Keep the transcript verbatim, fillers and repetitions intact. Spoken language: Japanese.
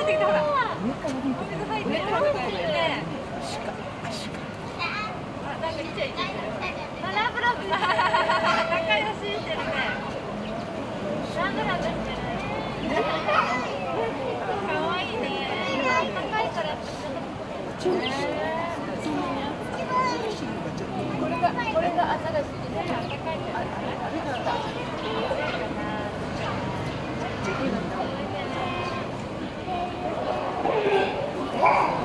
ってきたほら。 上から見てお水入ってる。ね。あ、なんかイチャイチャしてる。あ、ラブラブ。仲良ししてるね。ラブラブしてる。可愛いね。あったかいから。 超美味しい。これがこれが新しいね。あったかいから。あ、